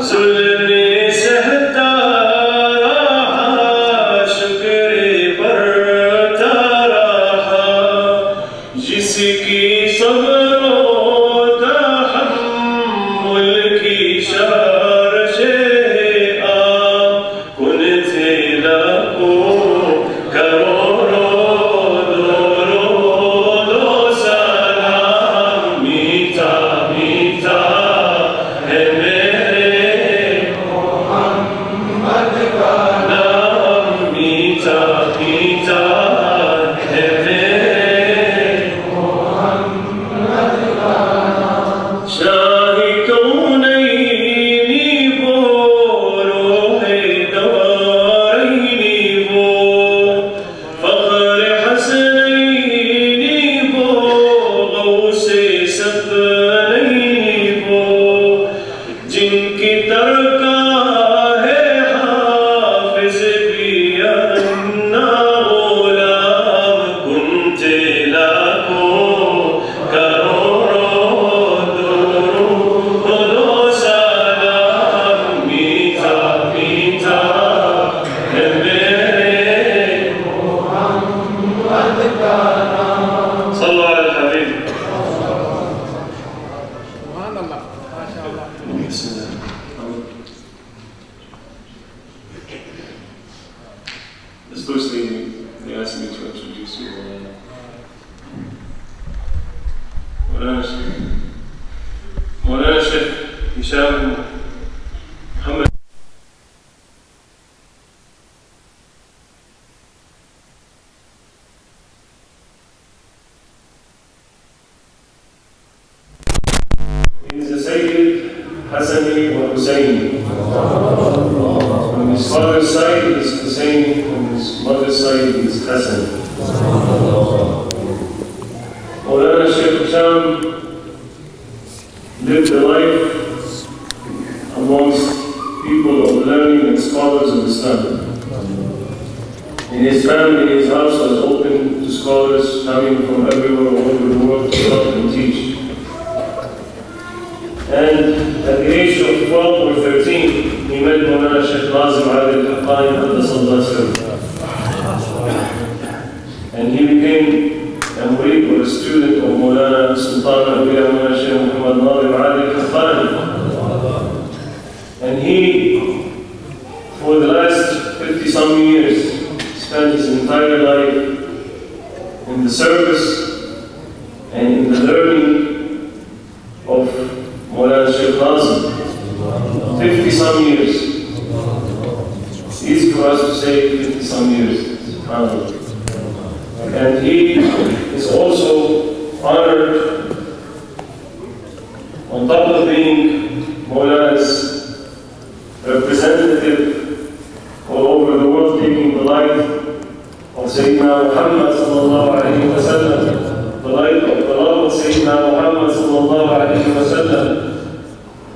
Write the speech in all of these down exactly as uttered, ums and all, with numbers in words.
of Sayidna Muhammad sallallahu alayhi wa sallam, the light of the love of Sayidna Muhammad sallallahu alayhi wa sallam,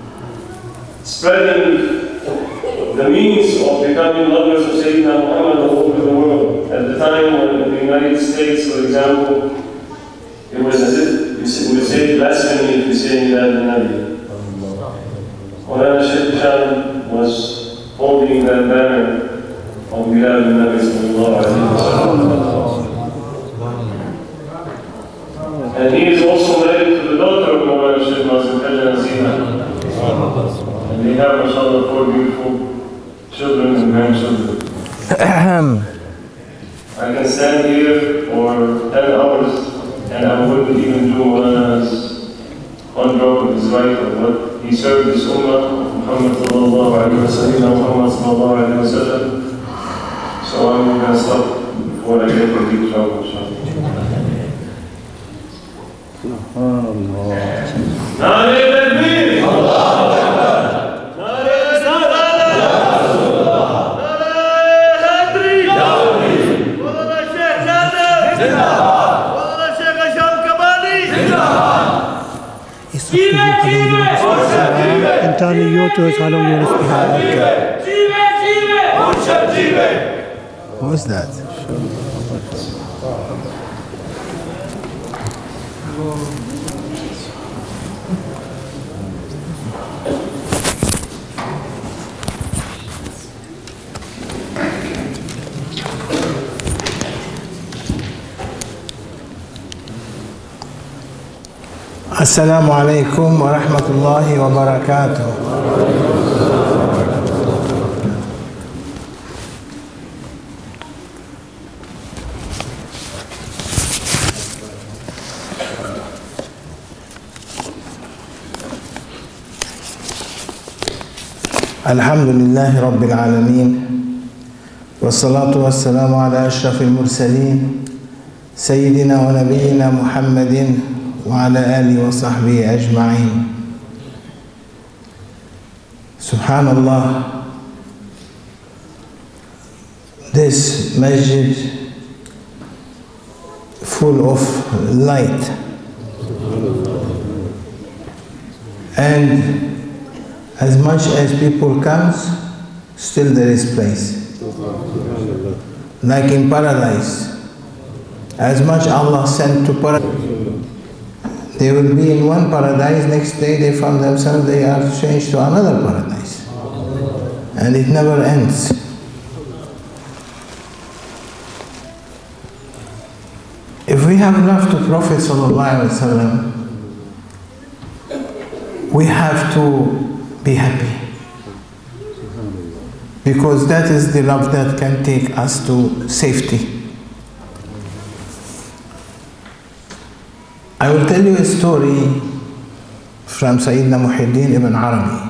spreading the means of becoming lovers of Sayidna Muhammad all over the world. At the time when in the United States, for example, it was as if we would say blasphemy if we say that in Nabi. Mawlana Shaykh Hisham was holding that banner of Milad al-Nabi sallallahu alayhi wa sallam. And he is also married to the daughter of Mawlana Shaykh Nazim Kajna. And they have, mashallah, four beautiful children and grandchildren. I can stand here for ten hours and I wouldn't even do Mawlana's one drop of his right of what he served his ummah, Muhammad sallallahu alayhi wa sallam, Muhammad sallallahu alayhi wa sallam. So I'm going to stop before I get in deep trouble, inshallah. What was that? Assalamu alaikum wa rahmatullahi wa barakatuh. Alhamdulillahi Rabbil Alameen. والصلاة والسلام على أشرف المرسلين سيدنا ونبينا محمد وعلى آله وصحبه أجمعين. Subhanallah, this masjid full of light, and as much as people comes, still there is place. Like in paradise, as much Allah sent to paradise, they will be in one paradise, next day they found themselves they are changed to another paradise. And it never ends. If we have love to Prophet ﷺ, we have to be happy. Because that is the love that can take us to safety. I will tell you a story from Sayidna Muhammad ibn Arabi,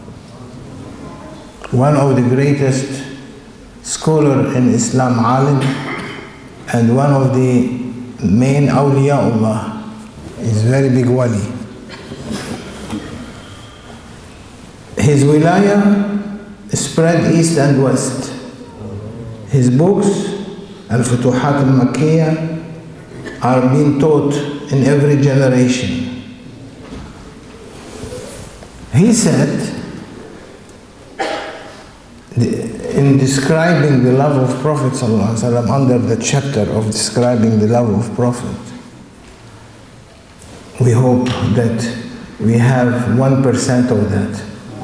one of the greatest scholar in Islam, alim, and one of the main awliyaullah. He's a very big wali. His wilaya spread east and west. His books, Al-Futuhat al-Makkiyah, are being taught in every generation. He said, in describing the love of Prophet ﷺ, under the chapter of describing the love of Prophet, we hope that we have one percent of that.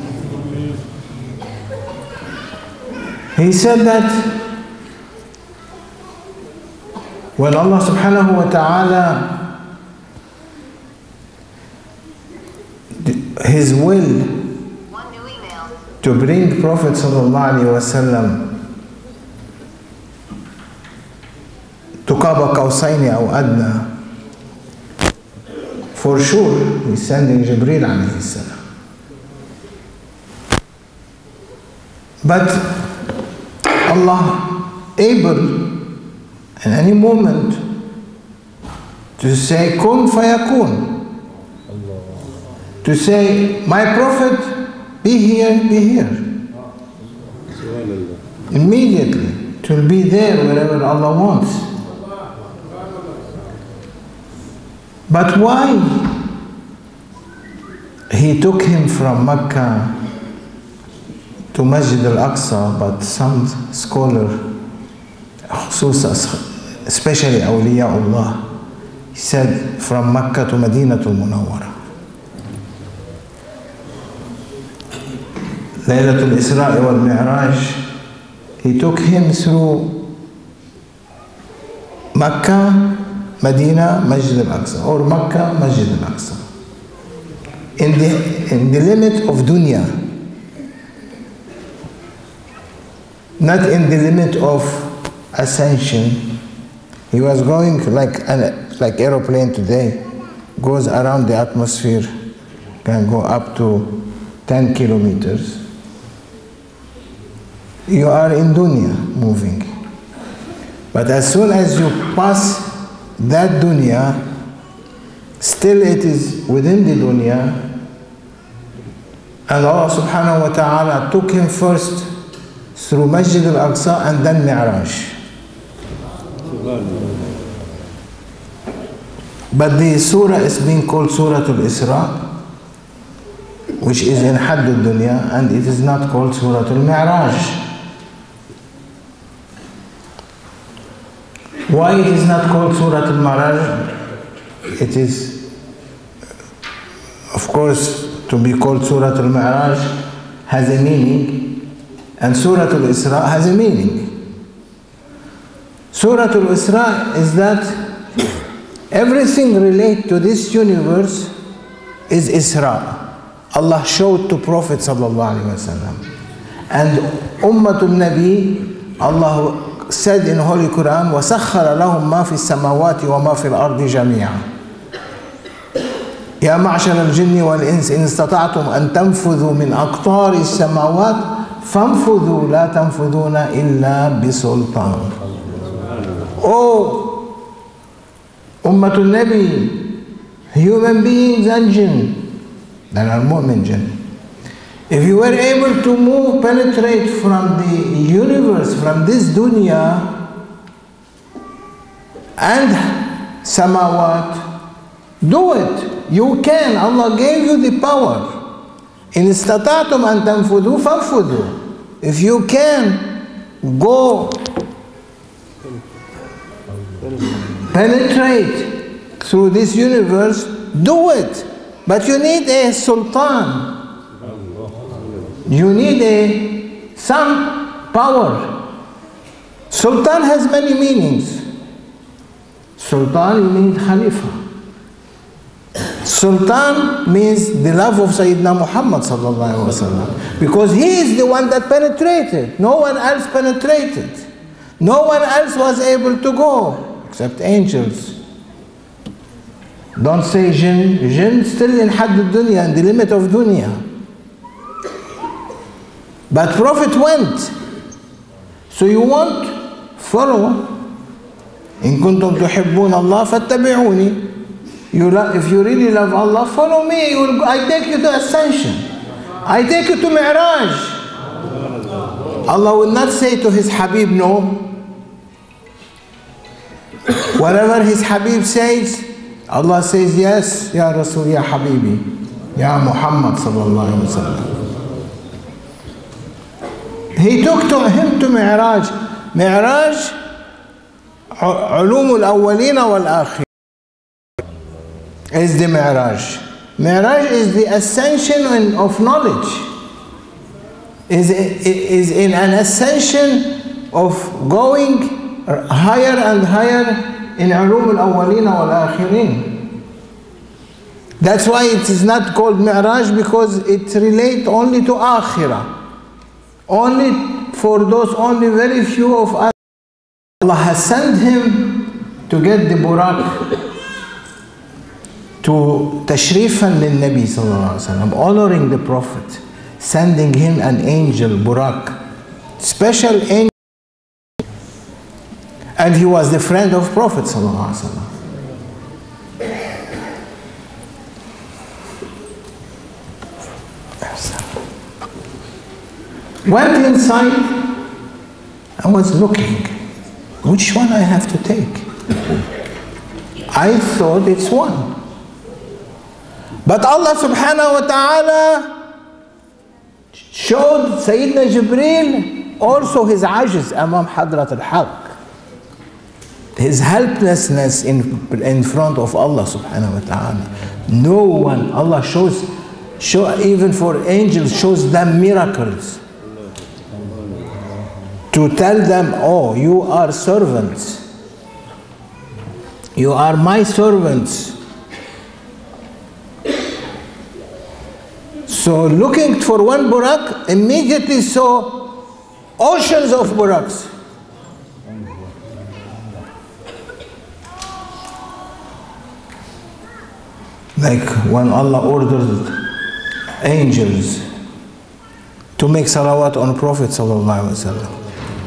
He said that when Allah subhanahu wa ta'ala, His will to bring Prophet sallallahu alaihi wasallam to Qaba Qawsayni aw Adna, for sure He's sending Jibreel alayhi salam. But Allah able in any moment to say kun fayakun, to say my prophet be here, be here. Immediately it will be there wherever Allah wants. But why He took him from Mecca to Masjid al-Aqsa? But some scholar, especially awliyaullah, he said from Mecca to Madinatul Munawwara. Laylatul Isra wal Miraj, He took him through Mecca, Medina, Masjid al-Aqsa, or Mecca, Masjid al-Aqsa. In the, in the limit of dunya, not in the limit of ascension. He was going like an like aeroplane today, goes around the atmosphere, can go up to ten kilometers. You are in dunya moving. But as soon as you pass that dunya, still it is within the dunya, and Allah subhanahu wa ta'ala took him first through Masjid al-Aqsa and then Miraj. But the surah is being called Surah al-Isra, which is in Hadd al-Dunya, and it is not called Surah al-Miraj. Why it is not called Surah al-Miraj? It is, of course, to be called Surah al-Miraj has a meaning, and Surah al-Isra has a meaning. Surah al-Isra is that everything related to this universe is Isra. Allah showed to Prophet sallallahu alaihi wasallam. And Ummatul Nabi, Allah said in Holy Quran, وَسَخَّرَ لَهُمْ مَا فِي السَّمَاوَاتِ وَمَا فِي الْأَرْضِ جَمِيعًا. يا معشر الجن والإنس إن استطعتم أن تنفذوا من أقطار السماوات فانفذوا لا تنفذون إلا بسلطان. Oh, Ummatul Nabi, human beings and jinn, that are mu'min jinn. If you were able to move, penetrate from the universe, from this dunya and samawat, do it. You can. Allah gave you the power. In istata'tum an tanfudu fanfudu. If you can go penetrate through this universe, do it. But you need a sultan. You need a some power. Sultan has many meanings. Sultan, you mean Khalifa. Sultan means the love of Sayidna Muhammad sallallahu alaihi wasallam, because he is the one that penetrated. No one else penetrated. No one else was able to go except angels. Don't say jinn. Jinn still in hadd al-dunya, in the limit of dunya. But Prophet went. So you want, follow. إن كنتم تحبون الله فاتبعوني. You love, if you really love Allah, follow me. You will, I take you to Ascension. I take you to Miraj. Allah will not say to His Habib no. Whatever His Habib says, Allah says yes, Ya Rasul, Ya Habibi, Ya Muhammad sallallahu alaihi wasallam. He took to him to Miraj. Miraj, علوم الأولين والآخرين. Is the Miraj. Miraj is the ascension of knowledge. Is, is in an ascension of going higher and higher in علوم الأولين والآخرين. That's why it is not called Miraj, because it relates only to Akhirah. Only for those, only very few of us. Allah has sent him to get the Buraq, to tashrifan lil Nabi sallallahu alaihi wasallam, honoring the Prophet, sending him an angel, Buraq, special angel, and he was the friend of Prophet sallallahu alaihi wasallam. Went inside, I was looking, which one I have to take? I thought it's one. But Allah subhanahu wa ta'ala showed Sayyidina Jibreel also his ajiz amam hadrat al-haq, his helplessness in, in front of Allah subhanahu wa ta'ala. No one, Allah shows, show, even for angels, shows them miracles to tell them, oh, you are servants, you are my servants. So looking for one Buraq, immediately saw oceans of Buraqs. Like when Allah ordered angels to make salawat on Prophet sallallahu alaihi wasallam,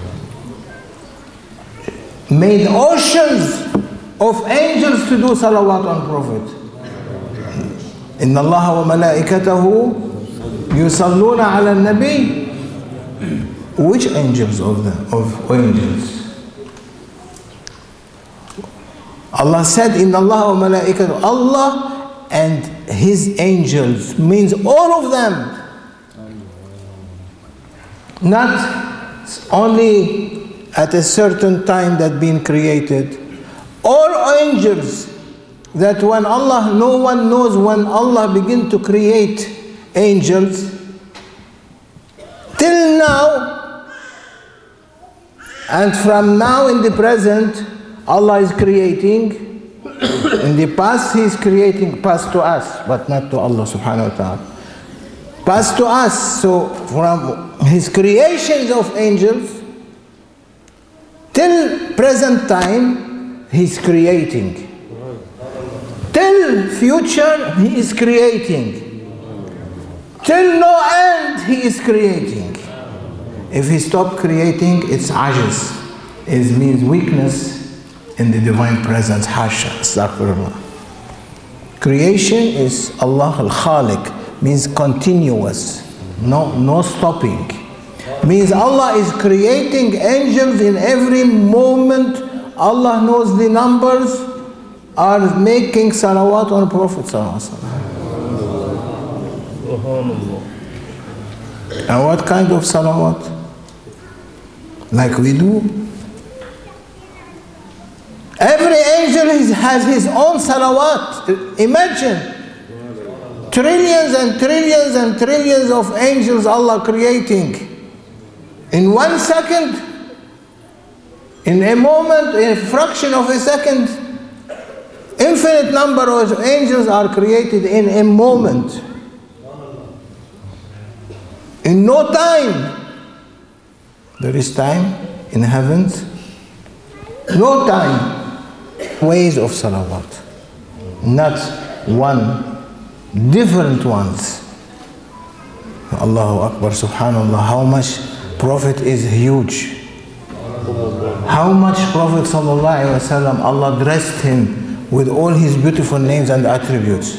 made oceans of angels to do salawat on Prophet. Inna Allah wa malaikatahu yusalluna ala nabi. Which angels of the of angels? Allah said, Inna Allah wa malaikatahu. Allah and His angels means all of them. Not only at a certain time that been created. All angels, that when Allah, no one knows when Allah begin to create angels. Till now, and from now in the present, Allah is creating In the past, He is creating, past to us, but not to Allah subhanahu wa ta'ala. Past to us, so from His creations of angels till present time, He is creating. Till future, He is creating. Till no end, He is creating. If He stopped creating, it's ajiz. It means weakness in the divine presence. Hasha, astaghfirullah. Creation is Allah al-Khaliq, means continuous, no, no stopping. Means Allah is creating angels in every moment. Allah knows the numbers, are making salawat on Prophet sallallahu alaihi wasallam. And what kind of salawat? Like we do. Every angel is, has his own salawat. Imagine. Trillions and trillions and trillions of angels Allah creating. In one second, in a moment, in a fraction of a second, infinite number of angels are created in a moment. In no time. There is time in heavens. No time. Ways of salawat. Not one. Different ones. Allahu Akbar, subhanallah. How much Prophet is huge. How much Prophet sallallahu alaihi wasallam, Allah dressed him with all his beautiful names and attributes.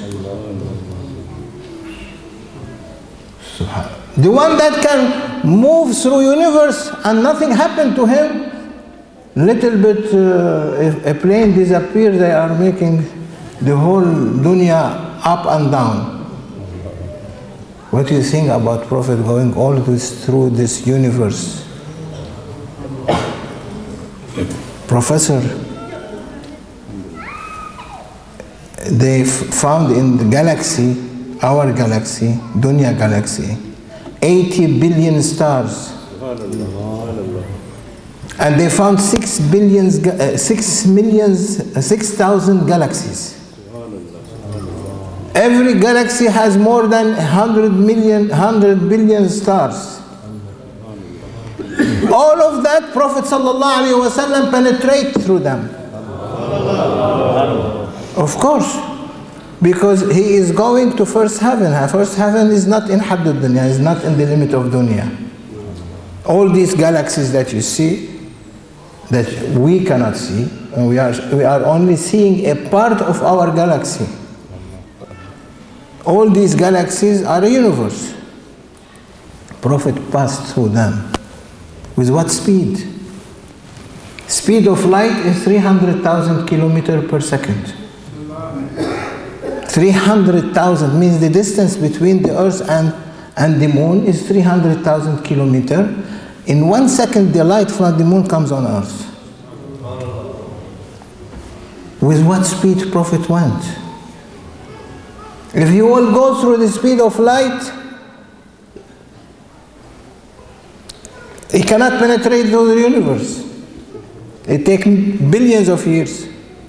Subhanallah. The one that can move through universe and nothing happened to him. Little bit, uh, if a plane disappears, they are making the whole dunya up and down. What do you think about Prophet going all this through this universe? Professor, they found in the galaxy, our galaxy, dunya galaxy, eighty billion stars. And they found six billions, uh, six millions, uh, six thousand galaxies. Every galaxy has more than hundred million, hundred billion stars. All of that, Prophet sallallahu alaihi wasallam penetrate through them. Of course, because he is going to first heaven. First heaven is not in haddud dunya, is not in the limit of dunya. All these galaxies that you see, that we cannot see, and we are, we are only seeing a part of our galaxy. All these galaxies are a universe. Prophet passed through them. With what speed? Speed of light is three hundred thousand kilometers per second. three hundred thousand means the distance between the earth and, and the moon is three hundred thousand kilometers. In one second, the light from the moon comes on earth. With what speed Prophet went? If he will go through the speed of light, he cannot penetrate through the universe. It takes billions of years.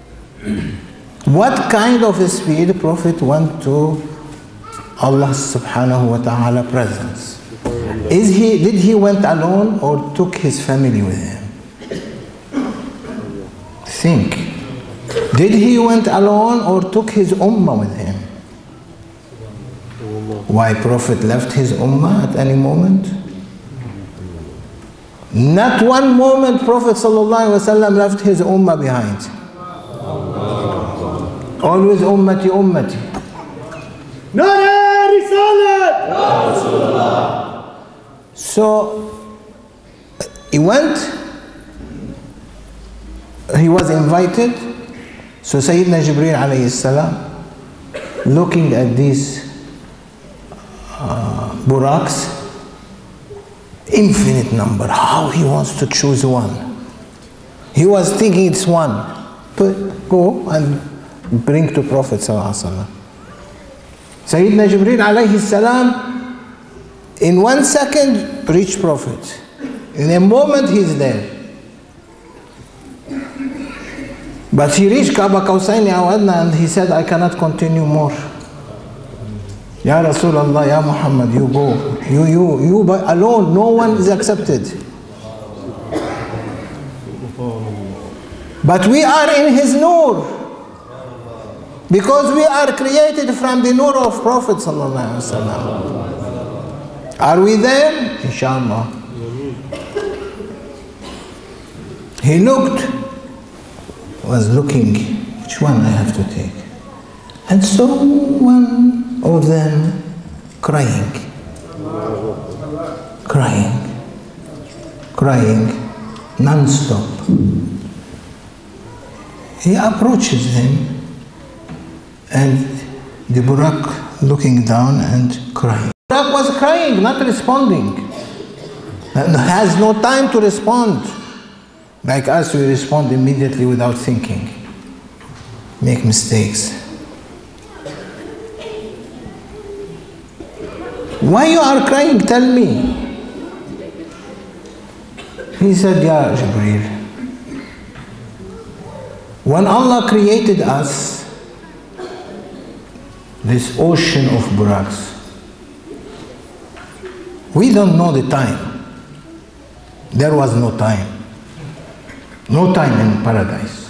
What kind of a speed Prophet went to Allah subhanahu wa ta'ala presence? Is he, did he went alone or took his family with him? Think. Did he went alone or took his ummah with him? Why Prophet left his ummah at any moment? Not one moment Prophet sallallahu alaihi wasallam left his ummah behind. Always ummati ummati. Nara risalat! So he went, he was invited. So Sayyidina Jibreel alayhi salam, looking at these uh, buraqs, infinite number, how he wants to choose one. He was thinking it's one, but go and bring to Prophet sallallahu alaihi wasallam. Sayyidina Jibreel alayhi salam, in one second, reach Prophet. In a moment, he's there. But he reached Kaaba Qawsaini aw Adna and he said, I cannot continue more. Ya Rasulullah, Ya Muhammad, you go. You, you, you alone, no one is accepted. But we are in his nur. Because we are created from the nur of Prophet sallallahu alaihi wasallam. Are we there? Inshallah. He looked, was looking, which one I have to take? And so one of them crying, crying, crying, non-stop. He approaches him and the Buraq looking down and crying. Buraq was crying, not responding. And has no time to respond. Like us, we respond immediately without thinking. Make mistakes. Why you are crying? Tell me. He said, Ya Jibreel, when Allah created us, this ocean of Buraqs, we don't know the time. There was no time. No time in paradise.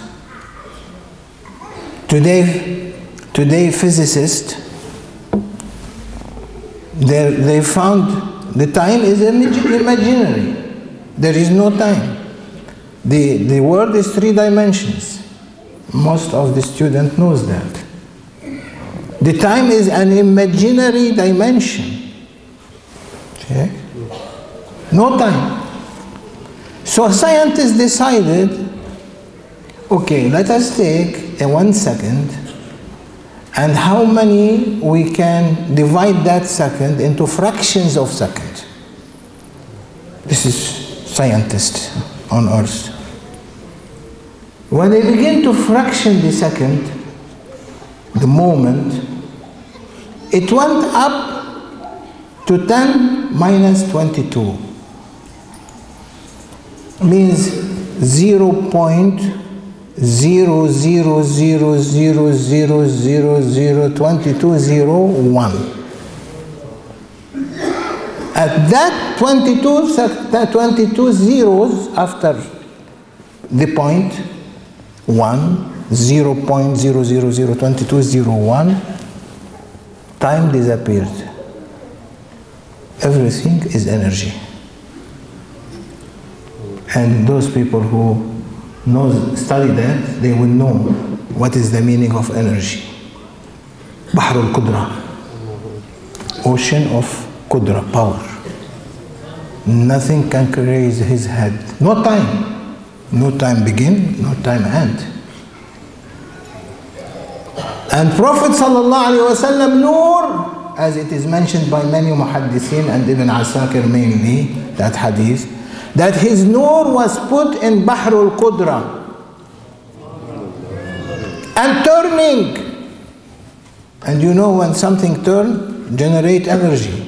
Today, today physicists, they, they found the time is imaginary. There is no time. The, the world is three dimensions. Most of the student knows that. The time is an imaginary dimension. Okay? No time. So scientists decided, okay, let us take a one second and how many we can divide that second into fractions of second. This is scientists on Earth. When they begin to fraction the second, the moment, it went up to ten minus twenty-two. Means zero point zero zero zero zero zero zero zero twenty-two zero one. At that twenty-two, that twenty-two zeros after the point one, zero point zero zero zero twenty-two zero one, time disappeared. Everything is energy. And those people who know, study that, they will know what is the meaning of energy. Bahr al-Qudra, ocean of Qudra, power. Nothing can raise his head. No time. No time begin, no time end. And Prophet sallallahu alaihi wasallam nur, as it is mentioned by many muhaddithin and Ibn Asakir mainly, that hadith, that his nur was put in Bahr al-Qudra and turning. And you know when something turns, generate energy.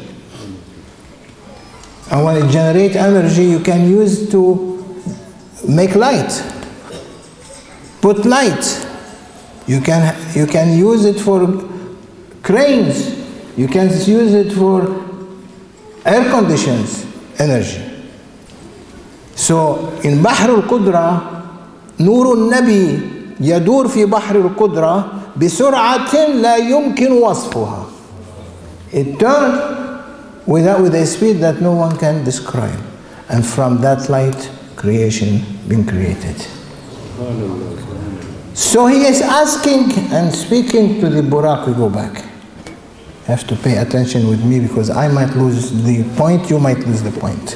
And when it generates energy, you can use to make light. Put light. You can, you can use it for cranes. You can use it for air conditions, energy. So in Bahr al-Qudra, نور النبي يدور في بحر القدرة بسرعة لا يمكن وصفها. It turned without, with a speed that no one can describe. And from that light, creation being created. So he is asking and speaking to the Buraq. We go back. You have to pay attention with me because I might lose the point, you might lose the point.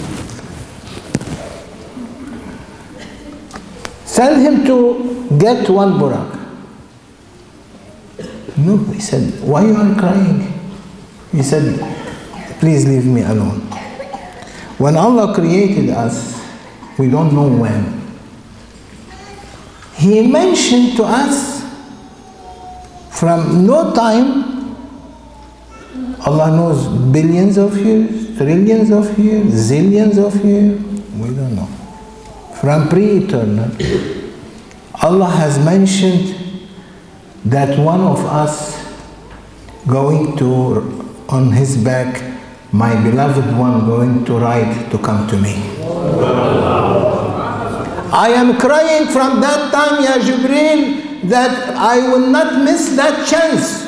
Send him to get one Buraq. No, he said, why you are crying? He said, please leave me alone. When Allah created us, we don't know when. He mentioned to us from no time, Allah knows billions of years, trillions of years, zillions of years, we don't know. From pre-eternal, Allah has mentioned that one of us going to, on his back, my beloved one going to ride to come to me. I am crying from that time, Ya Jibreel, that I will not miss that chance.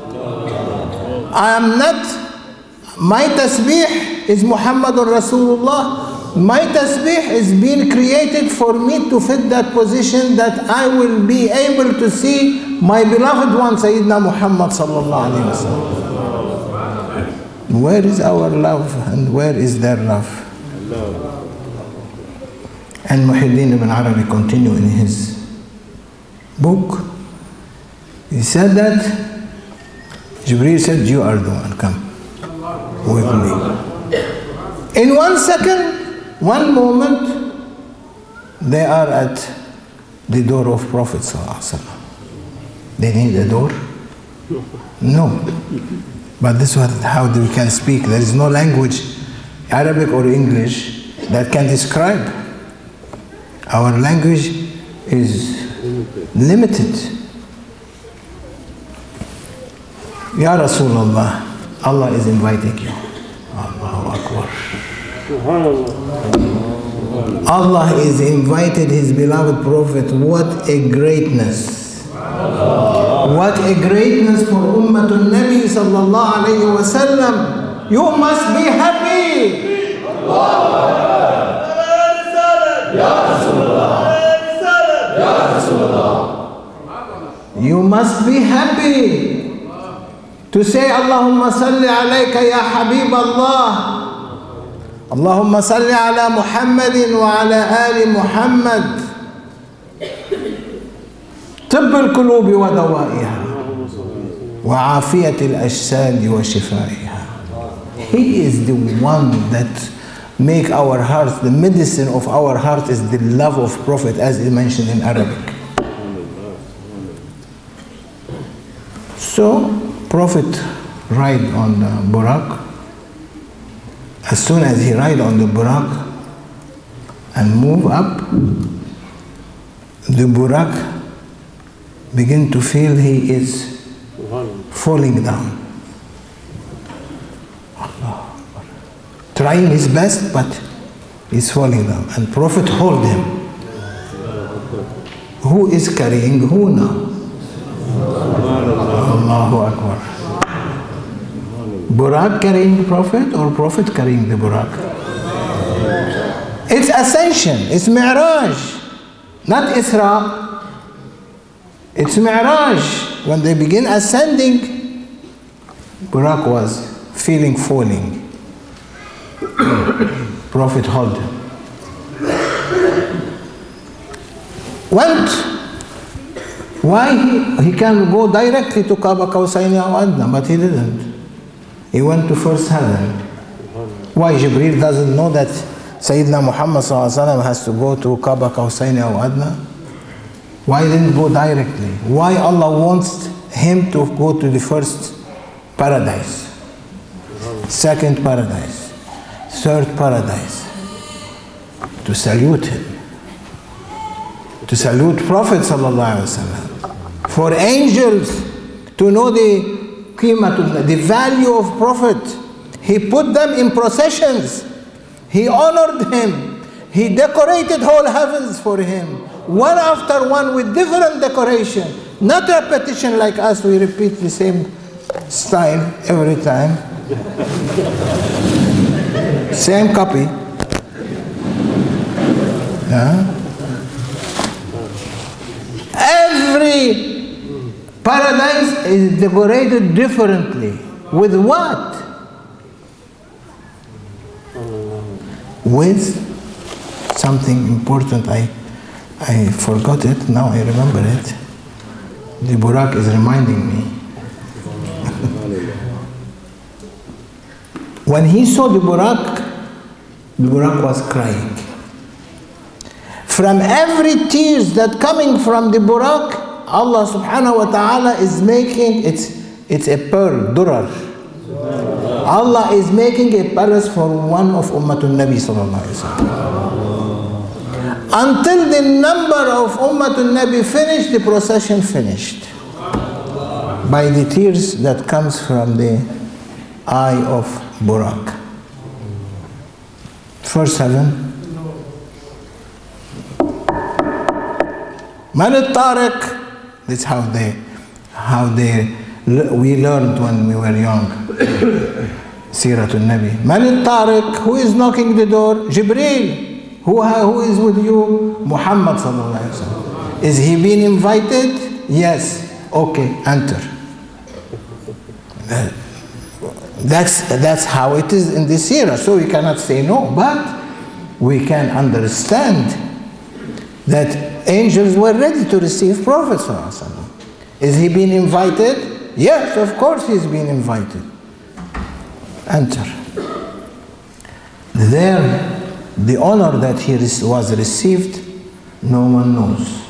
I am not, my tasbih is Muhammadur Rasulullah. My tasbih is being created for me to fit that position, that I will be able to see my beloved one, Sayidna Muhammad sallallahu alayhi wa sallam. Where is our love and where is their love? And Muhyiddin ibn Arabi continue in his book. He said that Jibreel said, you are the one, come with me. In one second, one moment, they are at the door of Prophet sallallahu alaihi wasallam. They need a door? No. But this is how we can speak. There is no language, Arabic or English, that can describe. Our language is limited. Ya Rasulullah, Allah is inviting you. Allahu Akbar. Allah is invited His beloved Prophet. What a greatness. What a greatness for Ummatul Nabi sallallahu alayhi wa sallam. You must be happy. You must be happy to say Allahumma salli alayka ya Habib Allah. Allahumma salli ala Muhammadin wa ala ali Muhammad. طب القلوب ودوائها وعافية الأجساد وشفائها. He is the one that make our hearts, the medicine of our heart is the love of Prophet, as is mentioned in Arabic. So Prophet ride on the Buraq. As soon as he ride on the Buraq and move up, the Buraq begin to feel he is falling down. Trying his best, but he's falling down. And Prophet hold him. Who is carrying who now? Allahu Akbar. Buraq carrying the Prophet or Prophet carrying the Buraq? It's ascension, it's Miraj, not Isra. It's Miraj. When they begin ascending, Buraq was feeling falling. Prophet hold him. Went. Why he, he can go directly to Kaaba Qawsayn aw Adna, but he didn't. He went to first heaven. Why Jibreel doesn't know that Sayyidina Muhammad sallallahu alaihi wasallam has to go to Kaaba Qawsayn aw Adna? Why didn't go directly? Why Allah wants him to go to the first paradise, second paradise, third paradise, to salute him, to salute Prophet sallallahu alaihi wasallam. For angels to know the qimah, the value of Prophet, He put them in processions. He honored him. He decorated whole heavens for him, one after one with different decoration, not repetition like us. We repeat the same style every time. Same copy. Yeah. Every paradise is decorated differently. With what? With something important. I I forgot it, now I remember it. The Buraq is reminding me. When he saw the Buraq, the Buraq was crying. From every tears that coming from the Buraq, Allah subhanahu wa ta'ala is making, it's, it's a pearl, durar. Allah is making a palace for one of Ummatul Nabi sallallahu alayhi wa sallam. Until the number of Ummatul Nabi finished, the procession finished. By the tears that comes from the eye of Buraq. Verse seven. Man al-Tariq, that's how they, how they, we learned when we were young. Siratul Nabi. Man al-Tariq, who is knocking the door? Jibreel. Who, who is with you? Muhammad sallallahu alaihi wasallam. Is he being invited? Yes. Okay, enter. That's, that's how it is in this era. So we cannot say no, but we can understand that angels were ready to receive Prophet sallallahu alaihi wasallam. Is he being invited? Yes, of course he's being invited. Enter. There, the honor that he was received, no one knows.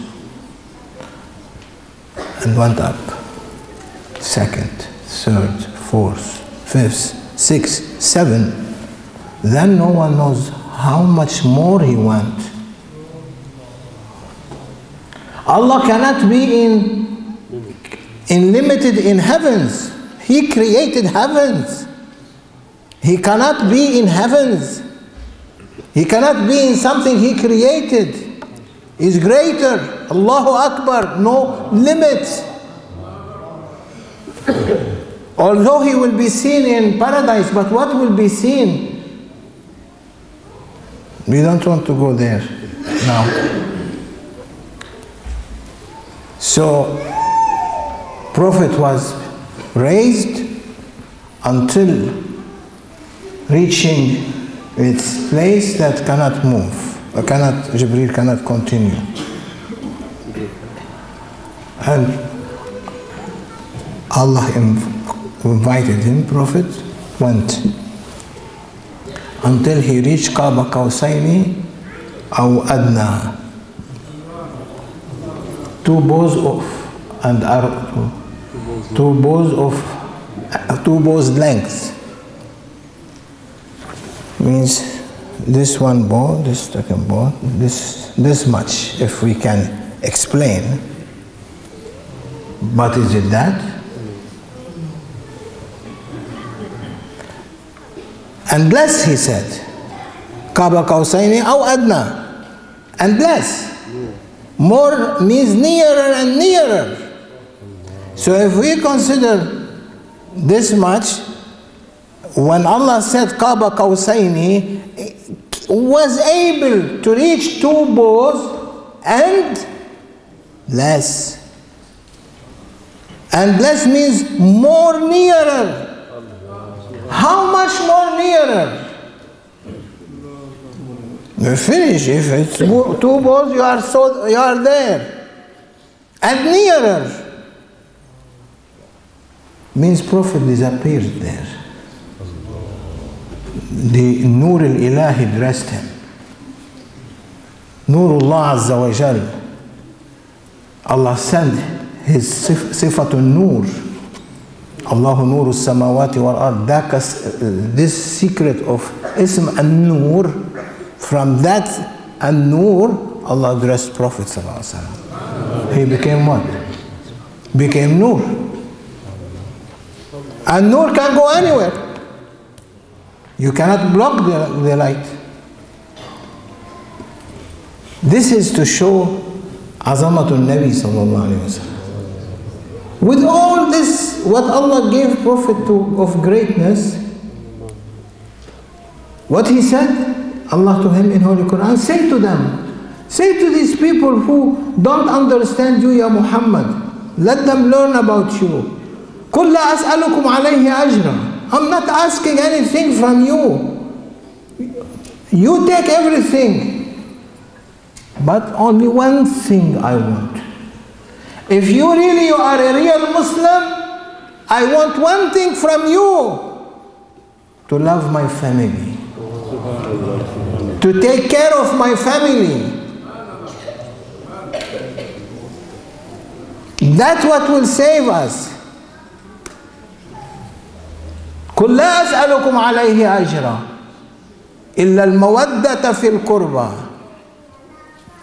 And went up. Second, third, fourth, fifth, sixth, seventh. Then no one knows how much more he went. Allah cannot be in, in limited in heavens. He created heavens. He cannot be in heavens. He cannot be in something he created. He's greater. Allahu Akbar. No limits. Although he will be seen in paradise, but what will be seen? We don't want to go there now. So, Prophet was raised until reaching its place that cannot move, or cannot, Jibreel cannot continue. And Allah invited him, Prophet went until he reached Qaba Qawsaini aw adna. Two bows of and arrow, two bows of two bows lengths. Means this one bow, this second bow, this this much, if we can explain. But is it that? And bless, he said. Qaba Qawsaini aw adna. And bless. More means nearer and nearer. So if we consider this much, when Allah said Qaba Qawsaini, was able to reach two bows and less. And less means more nearer. How much more nearer? You finish. If it's two bows, you are so you are there. And nearer means Prophet disappeared there. The Nur al-Ilahi dressed him. Nurullah Azza wa Jal. Allah sent his sifatun nur. Allahu nuru samawati wal ard. This secret of Ism an-Nur, from that an-Nur, Allah dressed Prophet sallallahu alaihi wasallam. He became what? Became Nur. And Nur can go anywhere. You cannot block the, the light. This is to show Azamatul Nabi sallallahu alaihi wasallam. With all this, what Allah gave Prophet to of greatness, what he said, Allah to him in Holy Quran, say to them, say to these people who don't understand you, Ya Muhammad, let them learn about you. قُلْ لَا أَسْأَلُكُمْ عَلَيْهِ أَجْرًا. I'm not asking anything from you. You take everything. But only one thing I want. If you really are a real Muslim, I want one thing from you. To love my family. To take care of my family. That's what will save us. قُلْ لَا أَسْأَلُكُمْ عَلَيْهِ أَجْرًا إِلَّا الْمَوَدَّةَ فِي الْقُرْبَى.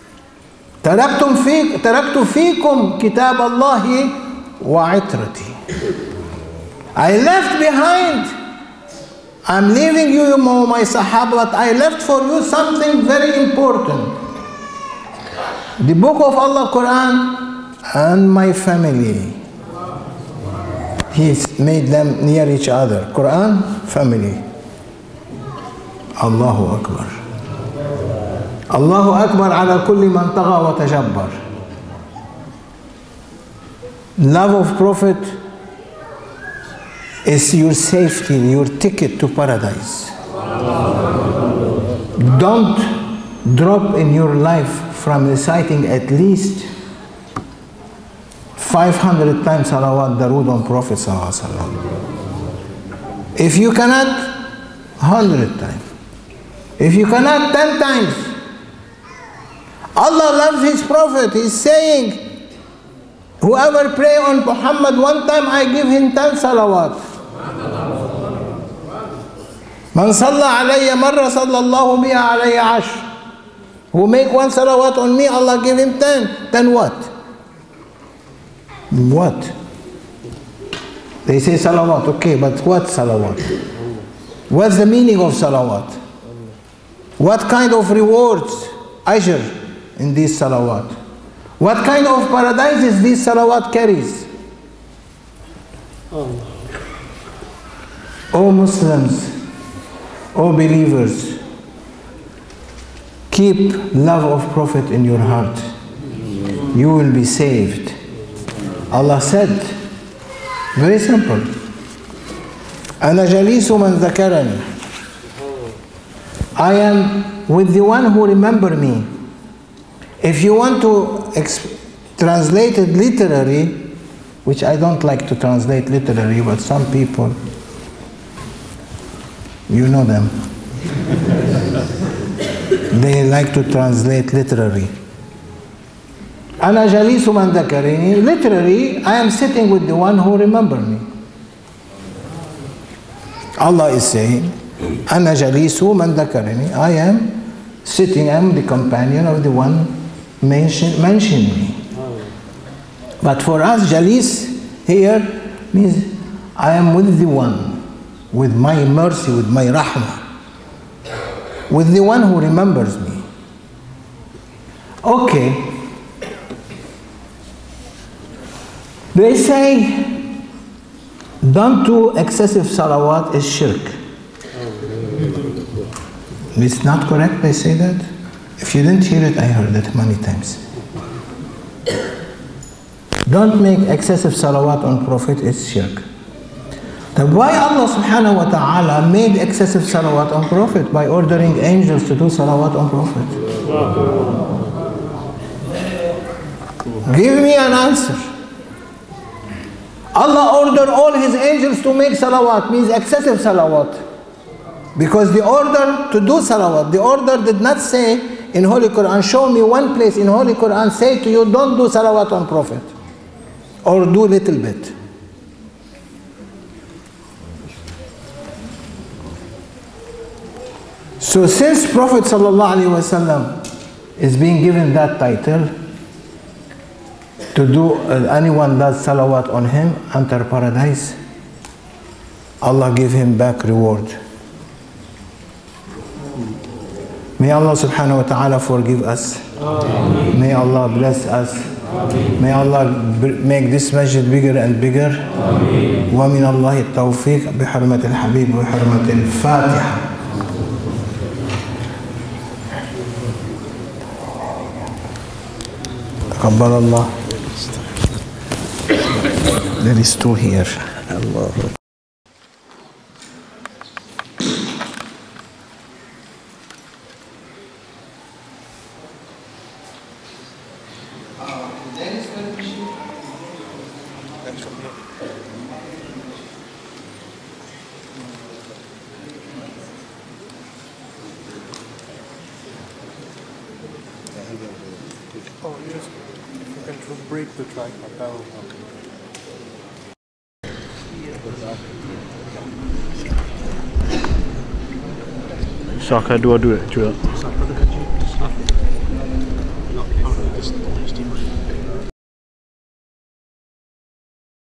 تركتم في تركت فيكم كتاب الله وعترتي. I left behind, I'm leaving you, my Sahaba, but I left for you something very important. The book of Allah, Quran, and my family. He made them near each other. Quran, family. Allahu Akbar. Allahu Akbar ala kulli man tagha wa tajabbar. Love of Prophet is your safety, your ticket to paradise. Don't drop in your life from reciting at least five hundred times salawat darood on Prophet sallallahu alaihi wasallam. If you cannot, one hundred times. If you cannot, ten times. Allah loves His Prophet. He's saying, whoever pray on Muhammad one time, I give him ten salawat. Man salla alayya marra sallallahu biha alayya ashr. Who make one salawat on me, Allah give him ten. Then what? What? They say salawat, okay, but what salawat? What's the meaning of salawat? What kind of rewards, ajr, in these salawat? What kind of paradises these salawat carries? Oh, oh Muslims, oh believers, keep love of Prophet in your heart. You will be saved. Allah said, very simple, أنا جليس من ذكرني. I am with the one who remember me. If you want to translate it literally, which I don't like to translate literally, but some people, you know them, they like to translate literally. أنا جليس من ذكرني. Literally, I am sitting with the one who remember me. Allah is saying, أنا جليس من ذكرني. I am sitting, I am the companion of the one mention, mentioned me. But for us, jalis here means I am with the one, with my mercy, with my rahmah, with the one who remembers me. Okay. They say, don't do excessive salawat is shirk. It's not correct, they say that. If you didn't hear it, I heard it many times. Don't make excessive salawat on Prophet, it's shirk. Then why Allah subhanahu wa ta'ala made excessive salawat on Prophet? By ordering angels to do salawat on Prophet. Give me an answer. Allah ordered all His angels to make salawat, means excessive salawat. Because the order to do salawat, the order did not say in Holy Quran, show me one place in Holy Quran, say to you, don't do salawat on Prophet. Or do little bit. So since Prophet sallallahu alaihi wasallam is being given that title, to do, uh, anyone does salawat on him, enter paradise, Allah give him back reward. May Allah subhanahu wa ta'ala forgive us. Ameen. May Allah bless us. Ameen. May Allah make this masjid bigger and bigger. Ameen. Wa min Allahi at-tawfiq bi hurmat al-habib wa hurmat al-fatiha. Taqabbal Allah. There is two here. Allah. Oh, yes. If you can break the track, that will help. Shaka dua-dua juga.